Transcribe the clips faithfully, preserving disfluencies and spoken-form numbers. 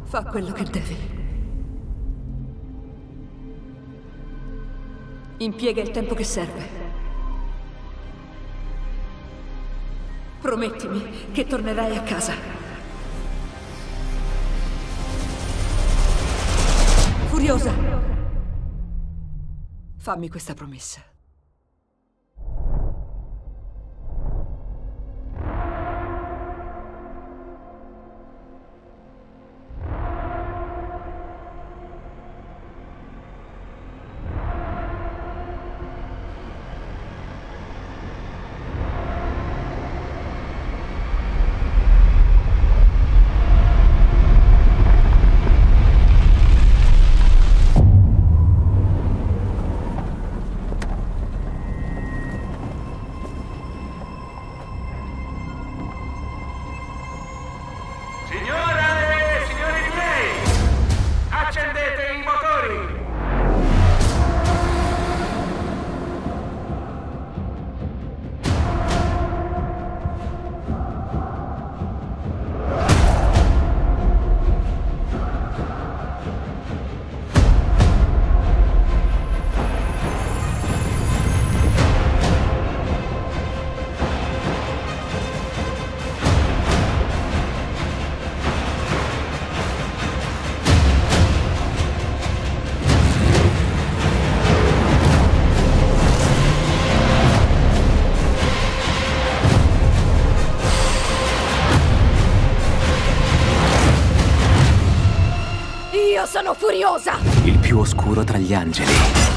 Fa quello che devi. Impiega il tempo che serve. Promettimi che tornerai a casa. Furiosa! Fammi questa promessa. Signore e signori miei, accendete i motori! Io sono Furiosa! Il più oscuro tra gli angeli.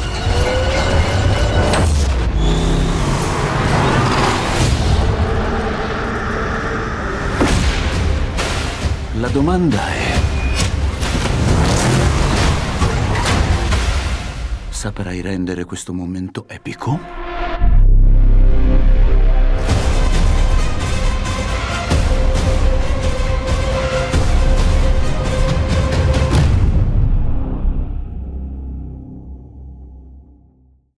La domanda è: saprai rendere questo momento epico?